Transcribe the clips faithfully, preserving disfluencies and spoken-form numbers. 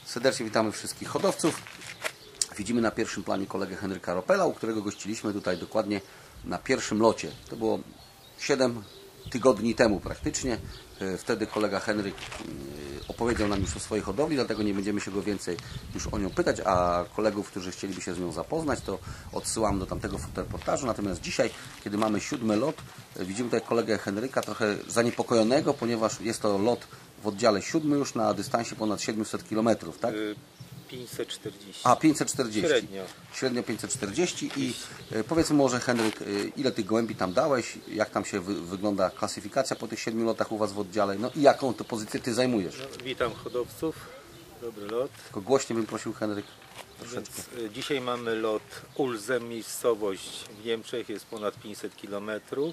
Serdecznie witamy wszystkich hodowców. Widzimy na pierwszym planie kolegę Henryka Ropela, u którego gościliśmy tutaj dokładnie na pierwszym locie. To było siedem tygodni temu praktycznie. Wtedy kolega Henryk opowiedział nam już o swojej hodowli, dlatego nie będziemy się go więcej już o nią pytać, a kolegów, którzy chcieliby się z nią zapoznać, to odsyłam do tamtego fotoreportażu. Natomiast dzisiaj, kiedy mamy siódmy lot, widzimy tutaj kolegę Henryka trochę zaniepokojonego, ponieważ jest to lot w oddziale siódmym już na dystansie ponad siedemset kilometrów, tak? pięćset czterdzieści. A, pięćset czterdzieści. Średnio. Średnio pięćset czterdzieści. I e, powiedzmy może, Henryk, e, ile tych gołębi tam dałeś, jak tam się wy, wygląda klasyfikacja po tych siedmiu lotach u Was w oddziale, no i jaką to pozycję Ty zajmujesz? No, witam hodowców, dobry lot. Tylko głośniej bym prosił, Henryk, troszeczkę. Więc, y, dzisiaj mamy lot Ulzem, miejscowość w Niemczech, jest ponad pięćset kilometrów.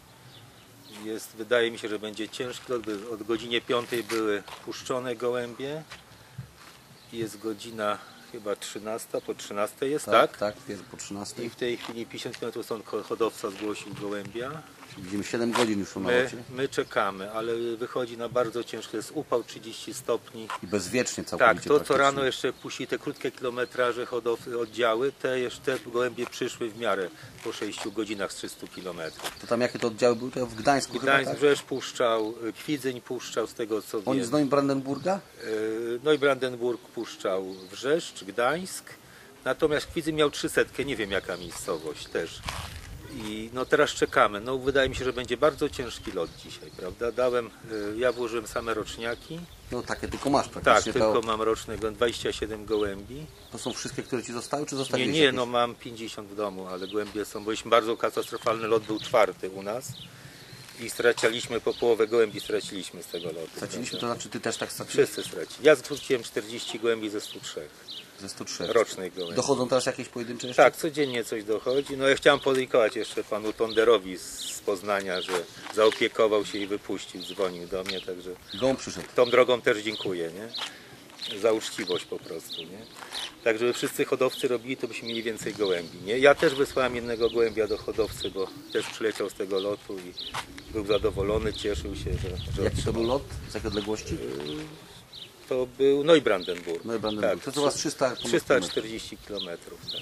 Jest, wydaje mi się, że będzie ciężki lot, by od godzinie piątej były puszczone gołębie. Jest godzina chyba trzynasta, po trzynastej jest, tak? Tak, tak, jest po trzynastej. I w tej chwili pięćdziesiąt kilometrów stąd hodowca zgłosił gołębia. Widzimy siedem godzin już na My, locie. my czekamy, ale wychodzi na bardzo ciężki, jest upał trzydzieści stopni. I bezwiecznie całkowicie. Tak, to co rano jeszcze puści te krótkie kilometraże hodowcy, oddziały, te jeszcze gołębie przyszły w miarę po sześciu godzinach z trzystu kilometrów. To tam jakie to oddziały były? To w Gdańsku Gdańsk, chyba, tak? Rzesz puszczał, Kwidzyń puszczał, z tego co Oni wiem. z Neubrandenburga? Neubrandenburg puszczał Wrzeszcz, Gdańsk, natomiast Kwidzyń miał trzysetkę, nie wiem jaka miejscowość też. I no teraz czekamy. No wydaje mi się, że będzie bardzo ciężki lot dzisiaj, prawda? Dałem, ja włożyłem same roczniaki. No takie tylko masz Tak, praktycznie. tylko to, mam roczne dwadzieścia siedem gołębi. to są wszystkie, które Ci zostały, czy Nie, zostawiłeś nie, jakieś? no mam pięćdziesiąt w domu, ale gołębie są, byliśmy bardzo katastrofalny lot, był czwarty u nas. I straciliśmy po połowę gołębi, straciliśmy z tego lotu. Straciliśmy, to prawda? znaczy Ty też tak straciłeś? Wszyscy stracili. Ja zwróciłem czterdzieści gołębi ze stu trzech. Ze stu trzech. Rocznych gołębi. Dochodzą teraz jakieś pojedyncze jeszcze? Tak, codziennie coś dochodzi. No ja chciałem podziękować jeszcze panu Tonderowi z Poznania, że zaopiekował się i wypuścił, dzwonił do mnie, także Gołąb przyszedł. tą drogą też dziękuję, nie? Za uczciwość po prostu, nie? Tak, żeby wszyscy hodowcy robili, to byśmy mieli więcej gołębi, nie? Ja też wysłałem jednego gołębia do hodowcy, bo też przyleciał z tego lotu i był zadowolony, cieszył się, że... że Jaki to był lot? Z jakiej odległości? To był Neubrandenburg. Neubrandenburg. Tak, To to was trzysta trzysta czterdzieści kilometrów. Tak.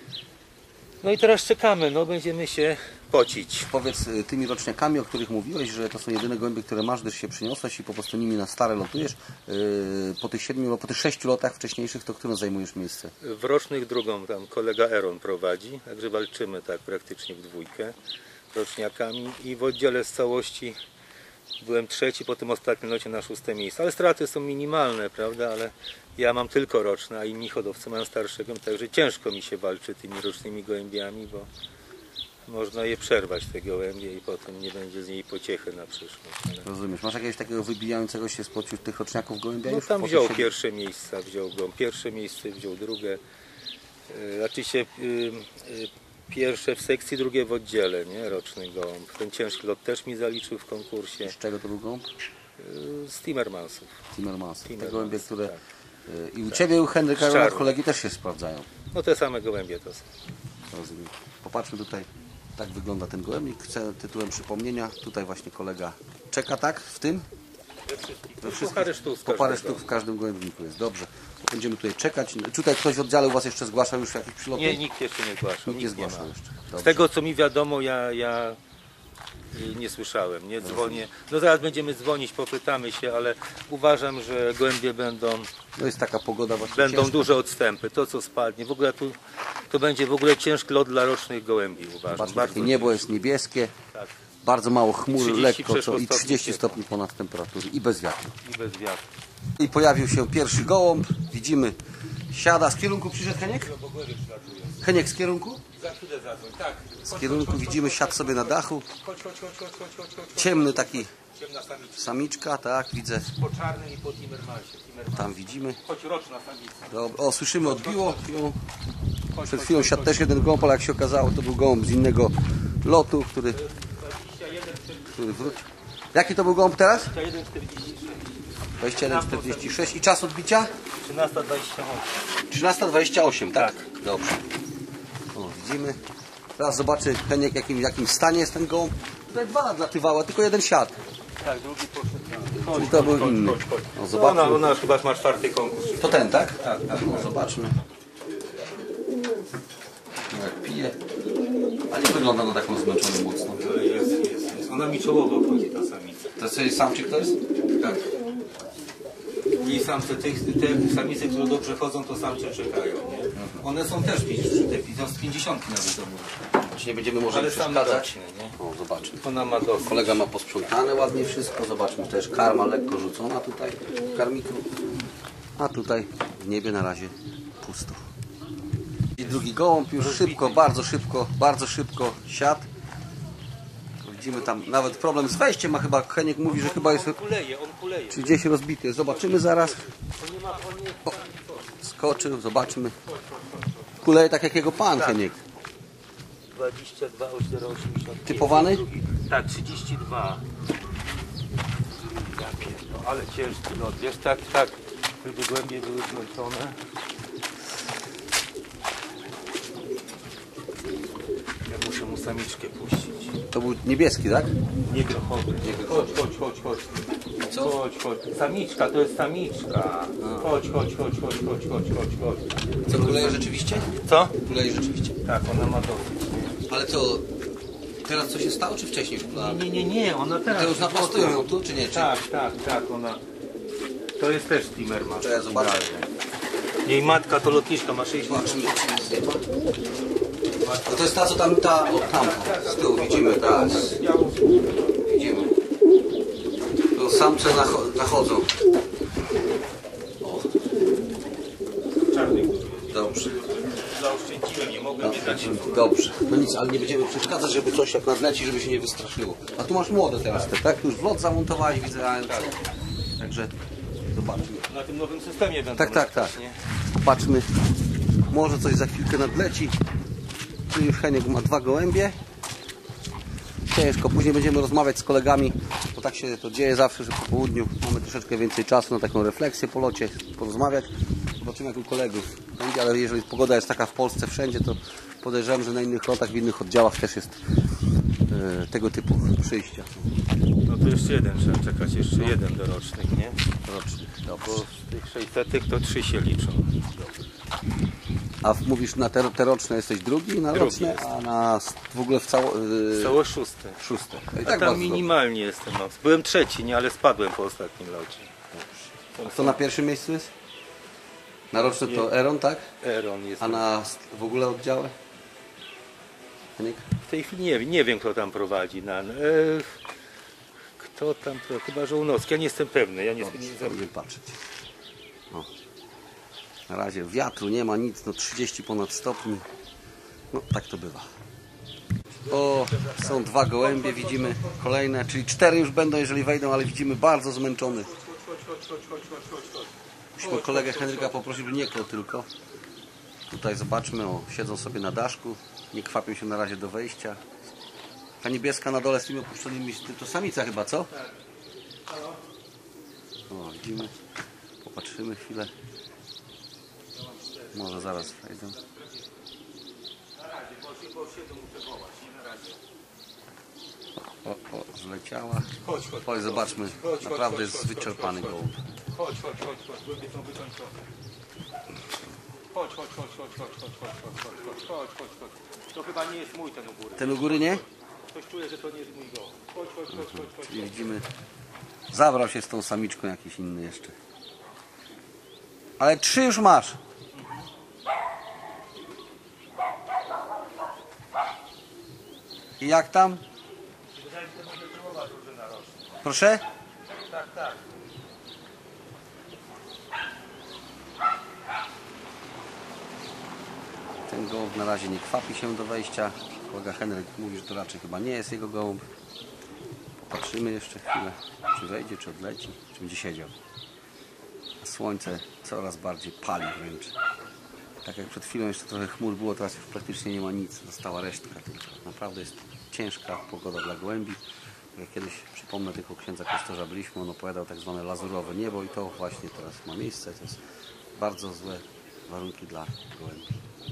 No i teraz czekamy, no będziemy się pocić. Powiedz y, tymi roczniakami, o których mówiłeś, że to są jedyne gołębie, które masz, gdyż się przyniosłeś i po prostu nimi na stare lotujesz. Yy, po tych siedmiu, po tych sześciu lotach wcześniejszych, to którą zajmujesz miejsce? W rocznych drugą tam kolega Eron prowadzi, także walczymy tak praktycznie w dwójkę roczniakami i w oddziale z całości byłem trzeci, po tym ostatnim locie na szóste miejsce, ale straty są minimalne, prawda, ale ja mam tylko roczne, a inni hodowcy mają starszego, także ciężko mi się walczy tymi rocznymi gołębiami, bo można je przerwać, te gołębie, i potem nie będzie z niej pociechy na przyszłość. Ale... Rozumiesz. Masz jakiegoś takiego wybijającego się spośród tych roczniaków gołębia? No już tam po wziął tych siedmiu? pierwsze miejsca, wziął go pierwsze miejsce, wziął drugie. Yy, Znaczy się yy, yy, pierwsze w sekcji, drugie w oddziale, nie? Roczny gołąb. Ten ciężki lot też mi zaliczył w konkursie. Z czego to był gołąb? Yy, Z Timmermansów. Timmermans. Te Timmermans, gołębie, które tak. y, i u Ciebie, i u Henryka, Z i u czarną. kolegi też się sprawdzają. No te same gołębie to są. Rozumiem. Popatrzmy tutaj, tak wygląda ten gołębnik. Chcę tytułem przypomnienia, tutaj właśnie kolega czeka, tak? W tym? We Po parę sztuk z po parę każdego. sztuk w każdym gołębniku jest. Dobrze. Będziemy tutaj czekać. Tutaj ktoś w oddziale u Was jeszcze zgłaszał już jakieś przyloty? Nie, nikt jeszcze nie zgłaszał. Nikt nie zgłaszał ma. jeszcze. Z Dobrze. tego co mi wiadomo, ja, ja y, nie słyszałem, nie dzwonię. No zaraz będziemy dzwonić, popytamy się, ale uważam, że gołębie będą, No jest taka pogoda właśnie będą ciężka. duże odstępy. To co spadnie, w ogóle tu, to będzie w ogóle ciężki lot dla rocznych gołębi, uważam. Patrzmy, Bardzo takie niebo jest niebieskie, tak. bardzo mało chmur, trzydzieści lekko przeszło co, i stopni trzydzieści ciepła. stopni ponad temperatury i bez wiatru. I bez wiatru. I pojawił się pierwszy gołąb, widzimy, siada. Z kierunku przyszedł Heniek? Heniek z kierunku? Za chwilę zadzwoń, tak. Z kierunku widzimy, siadł sobie na dachu, Chodź, chodź, chodź, chodź, chodź, chodź, chodź. ciemny taki, Ciemna samiczka. samiczka, tak, widzę, Po czarnym i po Timmermansie. Timmermans. tam widzimy. Chodź, roczna samiczka. Dobra. O, słyszymy, odbiło ją. Przed chwilą siadł też jeden gołąb, ale jak się okazało, to był gołąb z innego lotu, który, który wrócił. Jaki to był gołąb teraz? dwadzieścia jeden czterdzieści sześć. I czas odbicia? trzynaста dwadzieścia osiem. trzynaста dwadzieścia osiem, tak? Dobrze. O, widzimy. Teraz zobaczy Heniek, jakim, jakim stanie jest ten gołąb. Tutaj dwa lat latywało, tylko jeden siadł. Tak, drugi poszedł. Czyli to był inny. Chodź, chodź. No, No, zobaczmy. ona, ona chyba ma czwarty konkurs. To ten, tak? Tak, tak. No, zobaczmy. Jak pije. A nie wygląda na taką zmęczoną mocno. Jest, jest, jest. Ona mi czołowo chodzi ta samica. To jest samczyk to jest? Tak. I samce, te, te samice, które dobrze chodzą, to samce czekają, nie? One są też te z pięćdziesiątki nawet domu. Czy nie będziemy może Ale sam przeszkadzać? rośnie, nie? O, zobaczmy. Ona ma dosyć. Kolega ma posprzątane ładnie wszystko. Zobaczmy, też karma lekko rzucona tutaj w karmiku. A tutaj w niebie na razie pusto. I drugi gołąb już szybko, bardzo szybko, bardzo szybko siadł. Widzimy tam nawet problem z wejściem, ma chyba, Heniek mówi, że chyba jest On kuleje, on kuleje. czy gdzieś rozbity. Zobaczymy zaraz. On nie ma, on nie... O, skoczył, zobaczmy. Kuleje tak jak jego pan, Heniek. dwadzieścia dwa, cztery, osiemdziesiąt. Typowany? Tak, trzydzieści dwa. Ja pierdolę, ale ciężki lot. Wiesz, tak, tak, żeby głębiej były zmęczone. Ja muszę mu samiczkę puścić. To był niebieski, tak? Nie grochowy. Chodź, chodź, chodź, chodź. Co? Chodź, chodź. Samiczka, to jest samiczka. Chodź, chodź, chodź, chodź, chodź, chodź, chodź, chodź. Co, kuleje rzeczywiście? Co? Kuleje rzeczywiście. Tak, ona ma dosyć. Ale to teraz co się stało, czy wcześniej już kulała? Nie, nie, nie, ona teraz... To już naprostują ją tu, czy nie? Czy... Tak, tak, tak, ona... To jest też Timmerman. To ja zobaczę. Jej matka to lotniczka, ma sześćdziesiąt. Zobaczymy, czy jest zjeba. A to jest ta, co tam, ta, o, tam, z tyłu widzimy, tak. Widzimy. To samce nacho- nachodzą. O, Czarny. dobrze. Zaoszczędziłem, nie mogłem nie dać. Dobrze. No nic, ale nie będziemy przeszkadzać, żeby coś jak nadleci, żeby się nie wystraszyło. A tu masz młode teraz te, tak? Tu już wlot zamontowałeś, widzę. A... Także zobaczmy. Na tym nowym systemie będą. Tak, tak, tak. nie? Popatrzmy. Może coś za chwilkę nadleci. Tu już Heniek ma dwa gołębie. Ciężko. Później będziemy rozmawiać z kolegami, bo tak się to dzieje zawsze, że po południu mamy troszeczkę więcej czasu na taką refleksję po locie, porozmawiać. Zobaczymy jak u kolegów będzie, ale jeżeli pogoda jest taka w Polsce wszędzie, to podejrzewam, że na innych lotach, w innych oddziałach też jest e, tego typu przyjścia. No to jeszcze jeden, trzeba czekać, jeszcze jeden dorocznych, nie? Rocznych. Dobrze. Bo z tych sześćsetych to trzy się liczą. A w- mówisz na te, te roczne jesteś drugi na Drugi roczne, jestem. a na s- w ogóle w cało, yy, Cało szóste. szóste. No i A tak tam bardzo minimalnie jestem. No. Byłem trzeci, nie, ale spadłem po ostatnim locie. dobrze. Kto na pierwszym miejscu jest? Na roczne to Eron, tak? Eron jest. A na s- w ogóle oddziały? Heniek? W tej chwili nie, wiem- nie wiem, kto tam prowadzi. Na, e, kto tam prowadzi? Chyba Żołnowski. Ja nie jestem pewny. Ja nie, nie, nie Będziemy patrzeć. O. Na razie wiatru nie ma nic, no trzydzieści ponad stopni. No tak to bywa. O, są dwa gołębie, widzimy kolejne, czyli cztery już będą, jeżeli wejdą, ale widzimy bardzo zmęczony. Musimy kolegę Henryka poprosić, by nie klął tylko. Tutaj zobaczmy, o, siedzą sobie na daszku, nie kwapią się na razie do wejścia. Ta niebieska na dole z tymi opuszczonymi, to samica chyba, co? O, widzimy, popatrzymy chwilę. Może zaraz wejdą. O, o, zleciała. Chodź, chodź. Chodź, zobaczmy. Chodź, chodź, Naprawdę chodź, jest chodź, wyczerpany chodź, gołąb. Chodź, chodź, chodź, chodź. Głębie są wykończone. Chodź, chodź, chodź, chodź, chodź, chodź, chodź, chodź, chodź, chodź, chodź, chodź. To chyba nie jest mój ten u góry. Ten u góry nie? Ktoś czuje, że to nie jest mój gołąb. Chodź, chodź, chodź, chodź, chodź. Czyli widzimy, zabrał się z tą samiczką jakiś inny jeszcze. Ale trzy już masz. I jak tam? Wydaje mi się, że to będzie czołowa drużyna roczna. Proszę? Tak, tak. Ten gołąb na razie nie kwapi się do wejścia. Kolega Henryk mówi, że to raczej chyba nie jest jego gołąb. Popatrzymy jeszcze chwilę, czy wejdzie, czy odleci, czy będzie siedział. A słońce coraz bardziej pali wręcz. Tak jak przed chwilą jeszcze trochę chmur było, teraz już praktycznie nie ma nic. Została resztka tylko. Naprawdę jest ciężka pogoda dla gołębi. Jak kiedyś, przypomnę tylko księdza Kostorza byliśmy, on opowiadał tak zwane lazurowe niebo i to właśnie teraz ma miejsce. To jest bardzo złe warunki dla gołębi.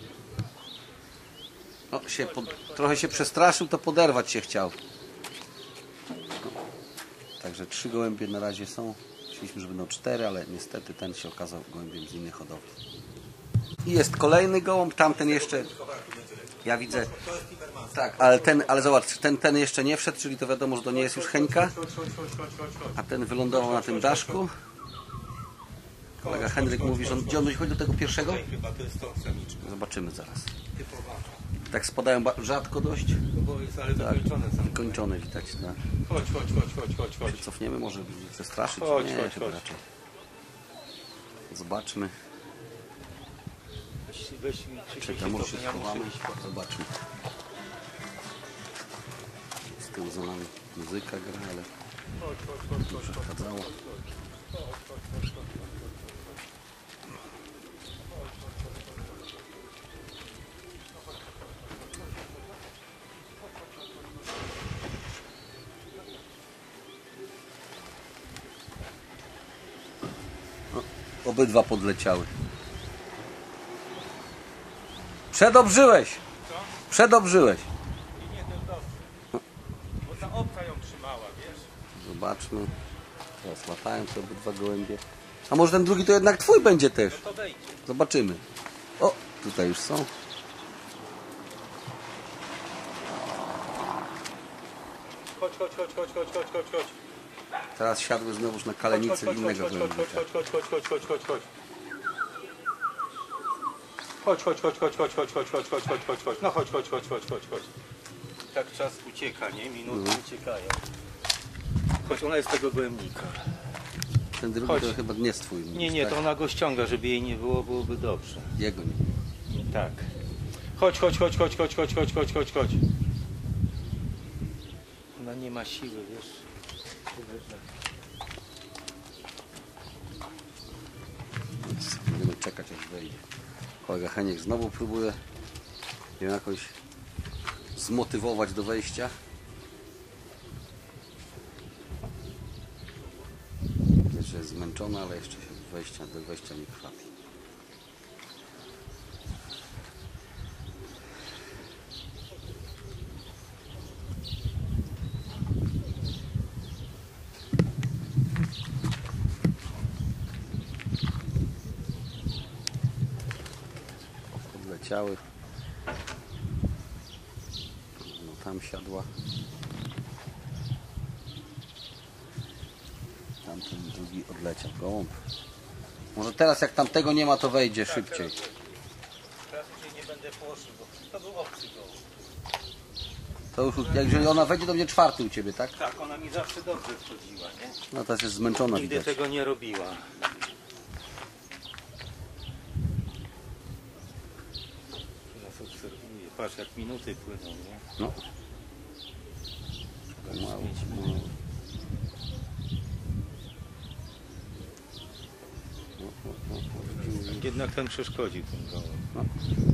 No, się pod, trochę się przestraszył, to poderwać się chciał. No, Także trzy gołębie na razie są. Myśleliśmy, że będą cztery, ale niestety ten się okazał gołębiem z innej hodowli. I jest kolejny gołąb, tamten jeszcze... Ja widzę... Tak, ale ten, ale zobacz, ten, ten jeszcze nie wszedł, czyli to wiadomo, że to nie jest już Heńka. A ten wylądował na tym daszku. Kolega Henryk mówi, że on, gdzie on chodzi do tego pierwszego? Zobaczymy zaraz. Tak spadają rzadko dość. Tak, kończone widać. Tak. Chodź, chodź, chodź, chodź, chodź, chodź. Cofniemy, może przestraszyć. Chodź, Nie, chodź, chyba chodź. raczej. Zobaczmy. Czekaj, może się schowamy. Zobaczmy. Z tyłu za nami muzyka gra, ale nie przeszkadzało. Obydwa podleciały. Przedobrzyłeś! Przedobrzyłeś! I nie ten dobrze. Bo ta obca ją trzymała, wiesz? Zobaczmy. Teraz latają te obydwa gołębie. A może ten drugi to jednak twój będzie też? No to wejdzie. Zobaczymy. O, tutaj już są. Chodź, chodź, chodź, chodź, chodź, chodź, chodź, chodź. Teraz siadły znowuż na kalenicę innego chodź, chodź, gołębia. chodź, chodź, chodź, chodź, chodź, chodź, chodź. Chodź, chodź, chodź, chodź, chodź, chodź, chodź, chodź, chodź, chodź, chodź, chodź. No chodź, chodź, chodź, chodź, chodź, chodź. Tak czas ucieka, nie? Minuty uciekają. Chodź, ona jest tego gołębnika. Ten drugi Chodź. to chyba nie jest twój. Nie, nie, to ona go ściąga, żeby jej nie było, byłoby dobrze. Jego nie. Tak. Chodź, chodź, chodź, chodź, chodź, chodź, chodź, chodź, chodź, chodź. Ona nie ma siły, wiesz. Więc będziemy czekać, aż wejdzie. Kolega Heniek znowu próbuje ją jakoś zmotywować do wejścia. Jeszcze jest zmęczona, ale jeszcze się wejścia, do wejścia nie krwawi. Podleciały. No tam siadła. Tamten drugi odleciał. Gołąb. Może teraz jak tamtego nie ma, to wejdzie szybciej. Teraz już nie będę położył, bo to był obcy gołąb. To już, jak jeżeli ona wejdzie, to będzie czwarty u ciebie, tak? Tak, ona mi zawsze dobrze wchodziła, nie? No teraz jest zmęczona, Nigdy widać. tego nie robiła. Teraz obserwuję. Patrz, jak minuty płyną, nie? No. Mało, mało. No, no, no, no, widzimy. Jednak ten przeszkodził ten gołąb. No.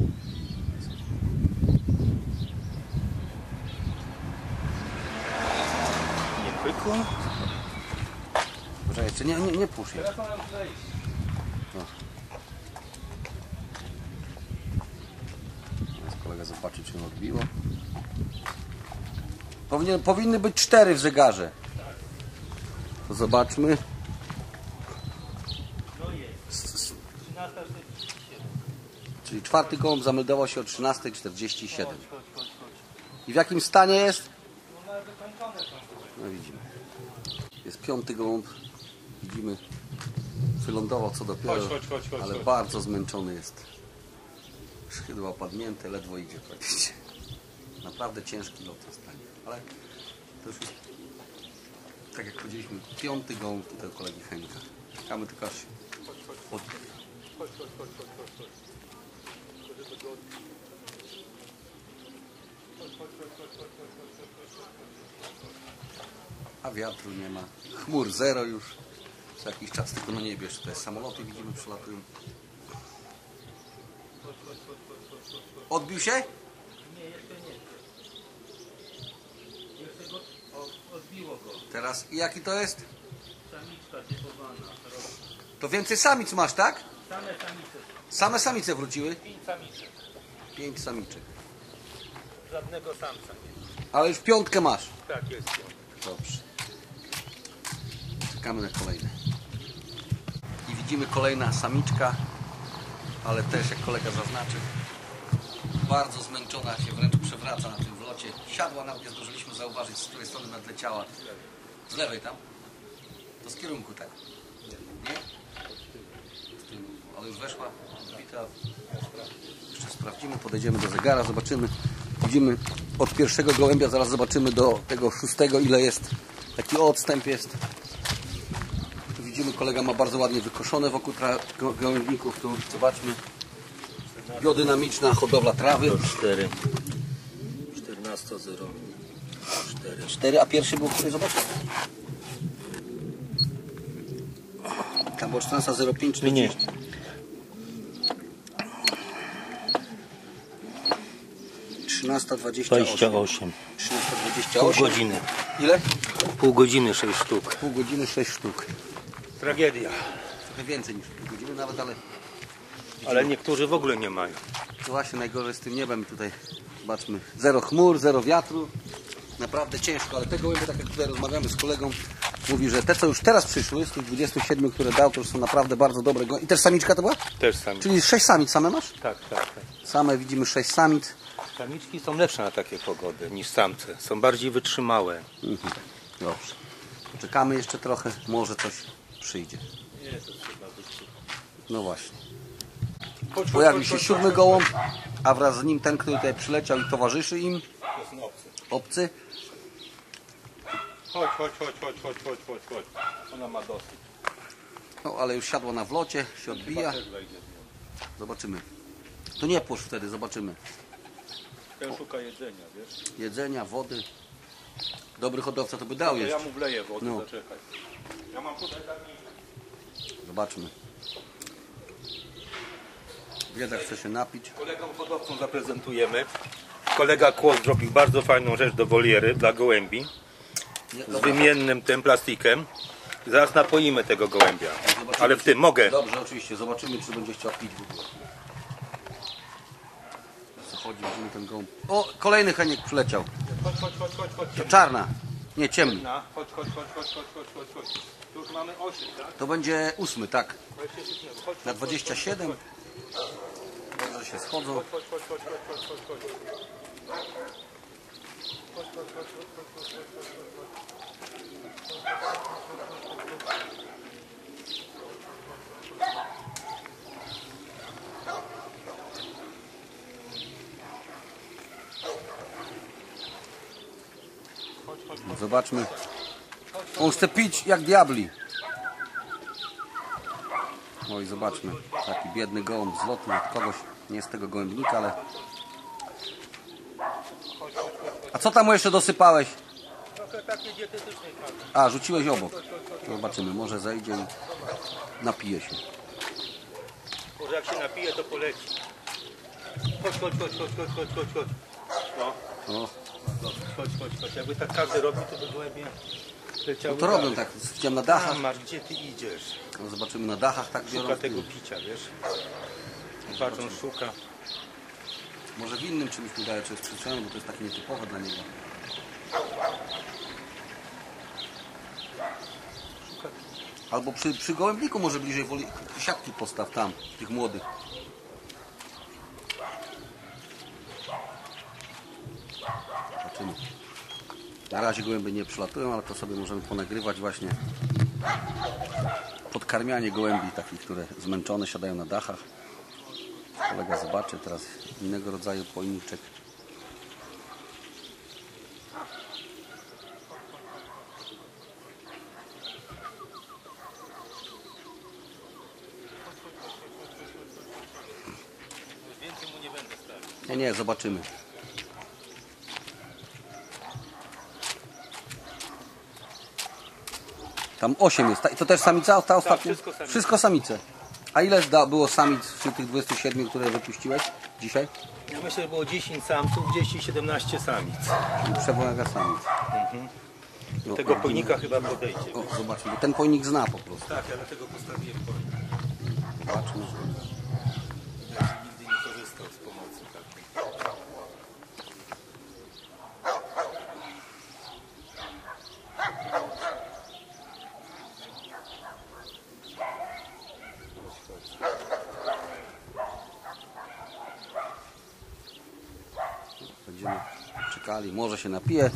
Nie pykło? Poczekaj, jeszcze nie, nie, nie pusz jeszcze. Teraz ona już wejdzie. No. Teraz kolega zobaczy, czy ją odbiło. Powinien, powinny być cztery w zegarze. To zobaczmy. No jest. trzynasta czterdzieści siedem. Czyli czwarty gołąb zameldował się o trzynasta czterdzieści siedem. Chodź, chodź, chodź, chodź. I w jakim stanie jest? No ale wykończone są. No widzimy. Jest piąty gołąb. Widzimy. Wylądował co dopiero, Chodź, chodź, chodź, chodź, ale chodź. bardzo zmęczony jest. Skrzydła opadnięte, ledwo idzie praktycznie. Naprawdę ciężki lot zostanie. Ale to już jest, tak jak powiedzieliśmy, piąty gołąb tutaj u kolegi Henka. Czekamy tylko aż od... Chodź, chodź, chodź, chodź, chodź, chodź. A wiatru nie ma. Chmur zero już. Co jakiś czas tylko na niebie jeszcze te samoloty widzimy przylatują. Odbił się? Nie, jeszcze nie. Jeszcze go o, odbiło go. Teraz i jaki to jest? Samiczka typowana. To więcej samic masz, tak? Same samice. Same samice wróciły? Pięć samiczek. Pięć samiczek. Żadnego samca nie. Ale już piątkę masz. Tak jest. Dobrze. czekamy na kolejne. I widzimy kolejna samiczka, ale też jak kolega zaznaczył, bardzo zmęczona, się wręcz przewraca na tym wlocie. Siadła, nawet nie zdążyliśmy zauważyć, z której strony nadleciała. Z lewej tam? To z kierunku, tak? Nie? Z tyłu. Ale już weszła. Wita. Jeszcze sprawdzimy, podejdziemy do zegara, zobaczymy. Widzimy od pierwszego gołębia, zaraz zobaczymy do tego szóstego, ile jest. Taki odstęp jest. Tu widzimy, kolega ma bardzo ładnie wykoszone wokół go gołębników. Tu zobaczmy. Biodynamiczna hodowla trawy. cztery. czternaście zero cztery. cztery, a pierwszy był który? Zobacz. Tam było czternaście zero pięć. Nie. trzynaście dwadzieścia osiem. dwadzieścia osiem. trzynaście dwadzieścia Pół osiem. godziny. Ile? Pół godziny, sześć sztuk. Pół godziny, sześć sztuk. Tragedia. Trochę więcej niż pół godziny nawet, ale... Ale niektórzy w ogóle nie mają. To właśnie najgorzej z tym niebem tutaj. Zobaczmy. Zero chmur, zero wiatru. Naprawdę ciężko, ale te gołębie, tak jak tutaj rozmawiamy z kolegą, mówi, że te co już teraz przyszły, z tych dwudziestu siedmiu, które dał, to już są naprawdę bardzo dobre gołębie. I też samiczka to była? Też samiczki. Czyli sześć samic same masz? Tak, tak, tak. Same widzimy sześć samic. Samiczki są lepsze na takie pogody niż samce. Są bardziej wytrzymałe. Mhm. Dobrze. Poczekamy jeszcze trochę, może coś przyjdzie. Nie, to trzeba wytrzymać. No właśnie. Pojawił się siódmy gołąb, a wraz z nim ten, który tutaj przyleciał i towarzyszy im. To są obcy. Obcy. Chodź, chodź, chodź, chodź, chodź, chodź, chodź, chodź. Ona ma dosyć. No ale już siadła na wlocie, się odbija. Zobaczymy. To nie płosz wtedy, zobaczymy. Ten szuka jedzenia, wiesz? Jedzenia, wody. Dobry hodowca to by dał Ja jeszcze. mu wleję wody, No. zaczekaj. Ja mam tutaj taki... Zobaczmy. Wiedza chce się napić. Kolegom hodowcom zaprezentujemy. Kolega Kłos zrobił bardzo fajną rzecz do woliery dla gołębi. Z wymiennym tym plastikiem. Zaraz napoimy tego gołębia. Zobaczymy, Ale w czy- tym mogę. Dobrze, oczywiście. Zobaczymy, czy będzie chciał pić w ogóle. O co chodzi, widzimy ten gołąb. O, kolejny Heniek przyleciał. Chodź, chodź, chodź, chodź, chodź. To czarna. Nie, ciemny. Na, chodź, chodź, chodź, chodź, chodź, chodź, chodź, chodź. Tu już mamy osiem, tak? To będzie ósmy, tak. dwadzieścia siedem. Chodź, Na chodź, dwadzieścia siedem. chodź, Dobrze się schodzą. chodź, chodź, chodź, chodź, chodź, chodź, chodź, chodź. Zobaczmy. On chce pić jak diabli. Oj, zobaczmy. Taki biedny gołąb zlotny od kogoś. Nie z tego gołębnika, ale... A co tam mu jeszcze dosypałeś? Trochę takiej dietetycznej kawy. A, rzuciłeś obok. Zobaczymy, może zejdzie i napije się. Może jak się napije, to poleci. Chodź, chodź, chodź, chodź, chodź, chodź, chodź, chodź. No, O, chodź, chodź, chodź. Jakby tak każdy robił, to by gołębie leciały no to robią dalej. tak. Widziałem na dachach. Tam masz, gdzie ty idziesz? No, zobaczymy na dachach, tak biorą. Szuka tego picia, wiesz? Patrz, on szuka. Może w innym czymś mu daje, czy jest przyczyną, bo to jest takie nietypowe dla niego. Albo przy, przy gołębniku może bliżej woli, siatki postaw tam, tych młodych. Zobaczymy. Na razie gołębie nie przylatują, ale to sobie możemy ponagrywać właśnie podkarmianie gołębi takich, które zmęczone siadają na dachach. Kolega zobaczy teraz innego rodzaju pojemniczek. Więcej mu nie będę stawił. Nie, nie, zobaczymy. Tam osiem jest. Ta- To też samica? Ta ostatnia? wszystko samice. Wszystko samice. A ile zda- było samic wśród tych dwudziestu siedmiu, które wypuściłeś dzisiaj? Ja myślę, że było dziesięć samców, gdzieś siedemnaście samic. Czyli przewaga samic. No, Tego o, pojnika chyba podejdzie. O, zobaczmy, bo ten pojnik zna po prostu. Tak, ja dlatego postawiłem pojnik. Zobaczmy. Ja nigdy nie korzystał z pomocy takiej. Będziemy czekali, może się napije.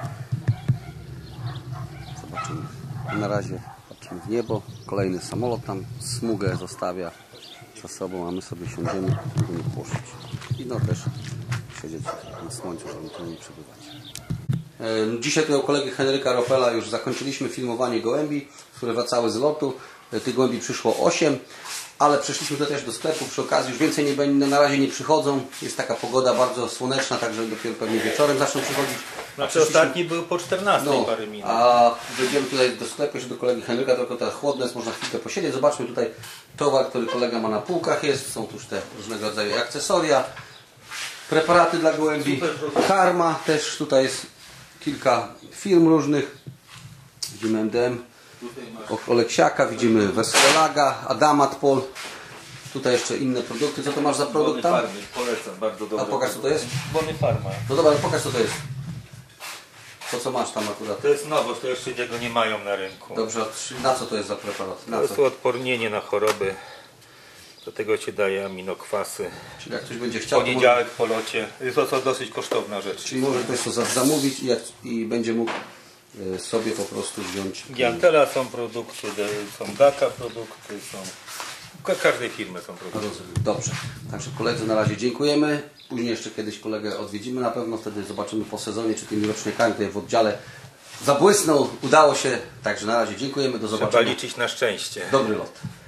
Zobaczymy. Na razie patrzymy w niebo. Kolejny samolot tam smugę zostawia za sobą, a my sobie siądziemy, będziemy poszlić. I no też siedzieć na słońcu, żeby tu nie przebywać. Dzisiaj tutaj u kolegi Henryka Ropela już zakończyliśmy filmowanie gołębi, które wracały z lotu. Tych gołębi przyszło osiem, ale przeszliśmy tutaj też do sklepu przy okazji. Już więcej nie będzie, na razie nie przychodzą. Jest taka pogoda bardzo słoneczna, także dopiero pewnie wieczorem zaczną przychodzić. Znaczy przyszliśmy... ostatni był po czternastej no, parę minut. A wejdziemy tutaj do sklepu, jeszcze do kolegi Henryka, tylko teraz chłodne jest, można chwilkę posiedzieć. Zobaczmy tutaj towar, który kolega ma na półkach jest. Są tu już te różnego rodzaju akcesoria, preparaty dla gołębi, karma też. Tutaj jest kilka firm różnych. Widzimy M D M, Oleksiaka, widzimy Wersolaga, Adamatpol. Tutaj jeszcze inne produkty. Co to masz za produkt tam? Farmy, polecam, bardzo dobrze. A pokaż co to jest? Bony Farma. No dobra, pokaż co to jest. To co masz tam akurat? To jest nowość, to jeszcze tego nie mają na rynku. Dobrze, na co to jest za preparat? Na to jest co? odpornienie na choroby. Do tego ci daje aminokwasy. Czyli jak ktoś będzie chciał... Poniedziałek po locie. Jest to dosyć kosztowna rzecz. Czyli może ktoś to zamówić i, jak, i będzie mógł sobie po prostu wziąć... Giantela są produkty, są Daka produkty, są... Każdej firmy są produkty. Dobrze. Także koledzy na razie dziękujemy. Później jeszcze kiedyś kolegę odwiedzimy na pewno. Wtedy zobaczymy po sezonie, czy tymi rocznikami tutaj w oddziale zabłysnął. Udało się. Także na razie dziękujemy. Do zobaczenia. Trzeba liczyć na szczęście. Dobry lot.